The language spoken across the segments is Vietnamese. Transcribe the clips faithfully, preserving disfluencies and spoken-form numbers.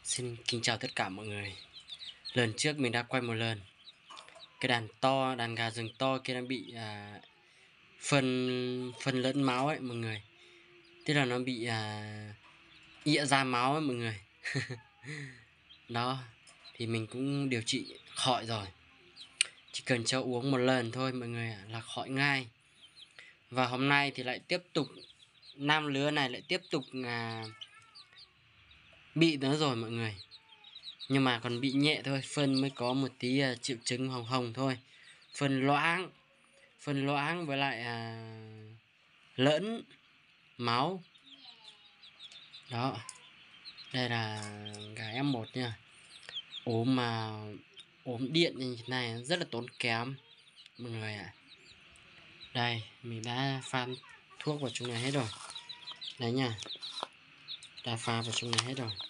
Xin kính chào tất cả mọi người. Lần trước mình đã quay một lần cái đàn to, đàn gà rừng to kia đang bị à, phân phân lẫn máu ấy mọi người. Tức là nó bị à, ịa ra máu ấy mọi người. Đó, thì mình cũng điều trị khỏi rồi. Chỉ cần cho uống một lần thôi mọi người ạ, là khỏi ngay. Và hôm nay thì lại tiếp tục, năm lứa này lại tiếp tục à, bị nữa rồi mọi người. Nhưng mà còn bị nhẹ thôi, phân mới có một tí uh, triệu chứng hồng hồng thôi. Phân loãng, phân loãng với lại à, lẫn máu. Đó, đây là gà em một nha. Ốm mà ốm điện như thế này rất là tốn kém mọi người ạ. À. Đây, mình đã pha thuốc vào trong này hết rồi. Đấy nha, đã pha vào trong này hết rồi.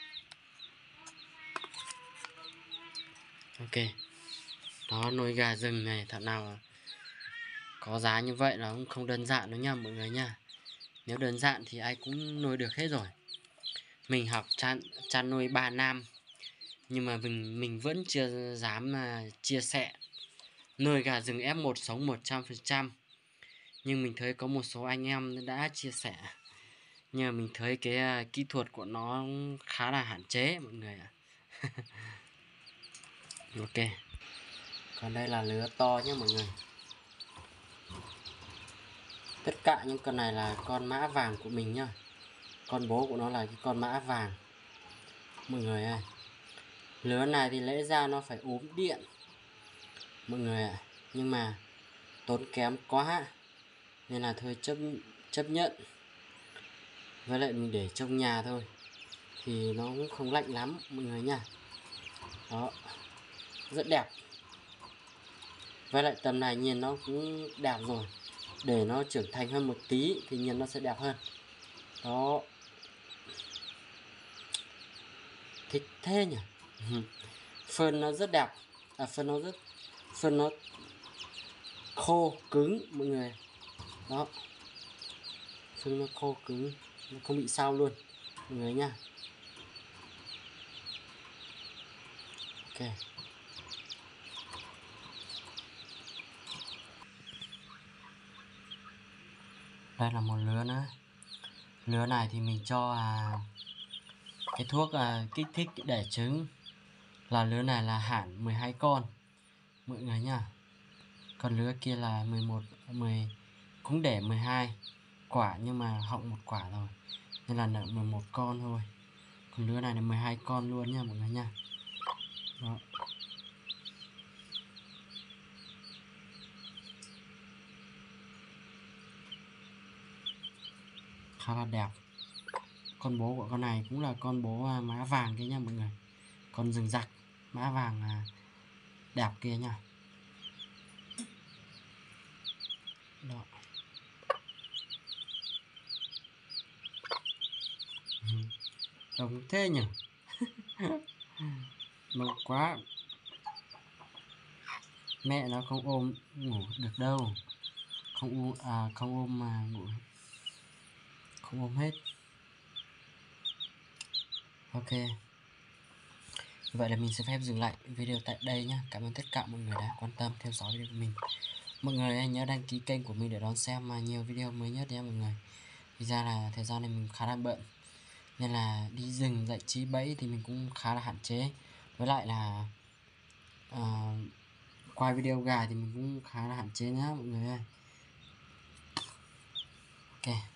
Ok, đó, nuôi gà rừng này thật nào có giá như vậy là cũng không đơn giản đâu nha mọi người nha. Nếu đơn giản thì ai cũng nuôi được hết rồi. Mình học chăn, chăn nuôi ba năm, nhưng mà mình mình vẫn chưa dám uh, chia sẻ. Nuôi gà rừng ép một sống một trăm phần trăm. Nhưng mình thấy có một số anh em đã chia sẻ. Nhưng mà mình thấy cái uh, kỹ thuật của nó khá là hạn chế mọi người ạ. Ok. Còn đây là lứa to nhé mọi người. Tất cả những con này là con mã vàng của mình nhá. Con bố của nó là cái con mã vàng mọi người ơi. Lứa này thì lẽ ra nó phải ốm điện mọi người ạ. Nhưng mà tốn kém quá nên là thôi chấp chấp nhận. Với lại mình để trong nhà thôi thì nó cũng không lạnh lắm mọi người nha. Đó, rất đẹp. Với lại tầm này nhìn nó cũng đẹp rồi. Để nó trưởng thành hơn một tí thì nhìn nó sẽ đẹp hơn. Đó, thích thế nhỉ. Phân nó rất đẹp. À, phân nó rất phân nó khô cứng mọi người. Đó, phân nó khô cứng, nó không bị sao luôn mọi người nha. Ok, đây là một lứa nữa. Lứa này thì mình cho à, cái thuốc à, kích thích đẻ trứng. Là lứa này là hẳn mười hai con mọi người nha. Còn lứa kia là mười một, mười cũng đẻ mười hai quả nhưng mà họng một quả rồi nên là nở mười một con thôi. Còn lứa này là mười hai con luôn nha mọi người nha. Đó, khá là đẹp. Con bố của con này cũng là con bố mã vàng kia nha mọi người. Con rừng rặc mã vàng đẹp kia nha. Đó, đông thế nhỉ. Lâu quá mẹ nó không ôm ngủ được đâu. Không ôm à, không ôm mà ngủ, không ôm hết. Ok, vậy là mình sẽ phép dừng lại video tại đây nhé. Cảm ơn tất cả mọi người đã quan tâm theo dõi video của mình. Mọi người hãy nhớ đăng ký kênh của mình để đón xem nhiều video mới nhất nhé mọi người. Thì ra là thời gian này mình khá là bận nên là đi rừng giải trí bẫy thì mình cũng khá là hạn chế. Với lại là uh, quay video gà thì mình cũng khá là hạn chế nhá mọi người ơi. Ok.